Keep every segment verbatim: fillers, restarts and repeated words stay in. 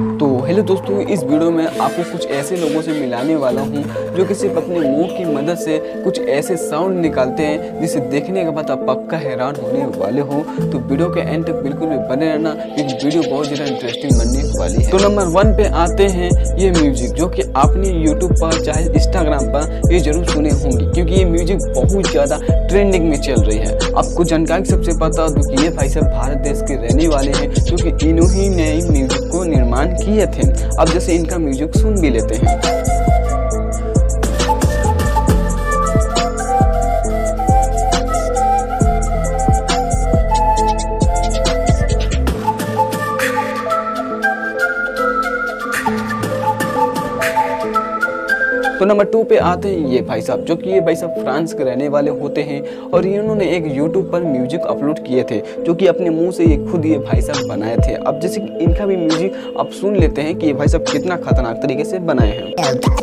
तो हेलो दोस्तों, इस वीडियो में आपको कुछ ऐसे लोगों से मिलाने वाला हूं जो कि सिर्फ अपने मुंह की मदद से कुछ ऐसे साउंड निकालते हैं जिसे देखने के बाद आप पक्का हैरान होने वाले हो। तो वीडियो के एंड तक बिल्कुल भी बने रहना क्योंकि वीडियो बहुत ज़्यादा इंटरेस्टिंग बनने वाली है। तो नंबर वन पे आते हैं ये म्यूजिक, जो कि आपने यूट्यूब पर चाहे इंस्टाग्राम पर ये जरूर सुने होंगे क्योंकि ये म्यूजिक बहुत ज़्यादा ट्रेंडिंग में चल रही है। आपको जानकारी सबसे बता दूं कि ये भाई साहब भारत देश के रहने वाले हैं जो कि इन्होंने ने म्यूजिक को निर्माण किए थे। अब जैसे इनका म्यूजिक सुन भी लेते हैं। तो नंबर टू पे आते हैं ये भाई साहब, जो कि ये भाई साहब फ्रांस के रहने वाले होते हैं और इन्होंने एक यूट्यूब पर म्यूजिक अपलोड किए थे जो कि अपने मुंह से ये खुद ये भाई साहब बनाए थे। अब जैसे कि इनका भी म्यूजिक आप सुन लेते हैं कि ये भाई साहब कितना खतरनाक तरीके से बनाए हैं।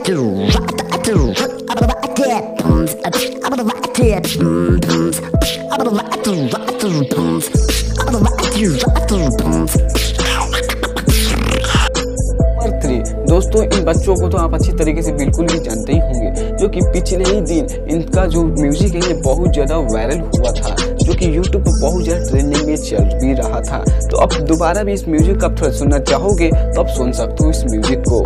थ्री दोस्तों, इन बच्चों को तो आप अच्छी तरीके से बिल्कुल भी जानते ही होंगे, जो कि पिछले ही दिन इनका जो म्यूजिक है ये बहुत ज़्यादा वायरल हुआ था, जो कि यूट्यूब पर बहुत ज़्यादा ट्रेंडिंग में चल भी रहा था। तो अब दोबारा भी इस म्यूजिक का थोड़ा सुनना चाहोगे तो आप सुन सकते हो इस म्यूजिक को।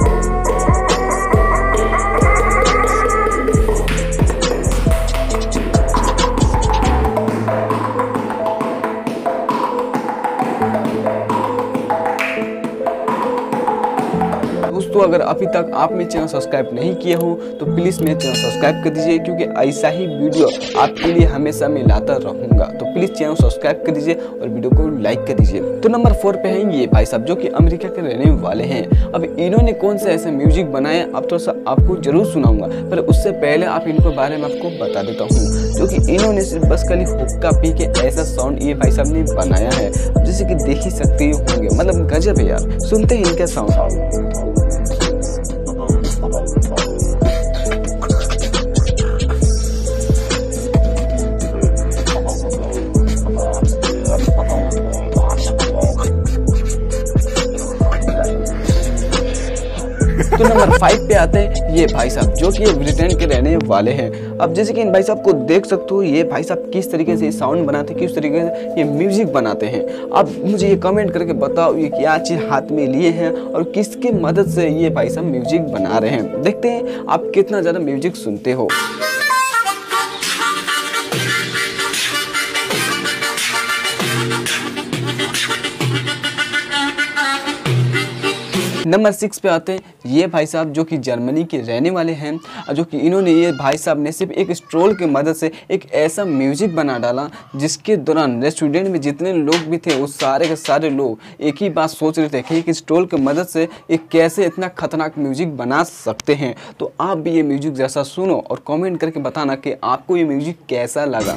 दोस्तों, अगर अभी तक आप मेरे चैनल सब्सक्राइब नहीं किए हो तो प्लीज़ मेरे चैनल सब्सक्राइब कर दीजिए क्योंकि ऐसा ही वीडियो आपके लिए हमेशा मैं लाता रहूँगा। तो प्लीज़ चैनल सब्सक्राइब कर दीजिए और वीडियो को लाइक कर दीजिए। तो नंबर फोर पे हैं ये भाई साहब, जो कि अमेरिका के रहने वाले हैं। अब इन्होंने कौन सा ऐसा म्यूजिक बनाया अब थोड़ा सा आपको जरूर सुनाऊंगा, पर उससे पहले आप इनको बारे में आपको बता देता हूँ, जो कि इन्होंने सिर्फ बस खाली हुक्का पी के ऐसा साउंड ये भाई साहब ने बनाया है जैसे कि देख ही सकते ही होंगे। मतलब गजब है यार, सुनते हैं इनका साउंड। तो नंबर फाइव पे आते हैं ये भाई साहब, जो कि ब्रिटेन के रहने वाले हैं। अब जैसे कि इन भाई साहब को देख सकते हो, ये भाई साहब किस तरीके से साउंड बनाते हैं, किस तरीके से ये म्यूजिक बनाते हैं। अब मुझे ये कमेंट करके बताओ ये क्या चीज़ हाथ में लिए हैं और किसकी मदद से ये भाई साहब म्यूजिक बना रहे हैं। देखते हैं आप कितना ज़्यादा म्यूजिक सुनते हो। नंबर सिक्स पे आते हैं ये भाई साहब, जो कि जर्मनी के रहने वाले हैं, जो कि इन्होंने ये भाई साहब ने सिर्फ एक स्ट्रोल की मदद से एक ऐसा म्यूजिक बना डाला जिसके दौरान रेस्टोरेंट में जितने लोग भी थे वो सारे के सारे लोग एक ही बात सोच रहे थे कि एक स्ट्रोल की मदद से एक कैसे इतना खतरनाक म्यूजिक बना सकते हैं। तो आप भी ये म्यूजिक जैसा सुनो और कॉमेंट करके बताना कि आपको ये म्यूजिक कैसा लगा।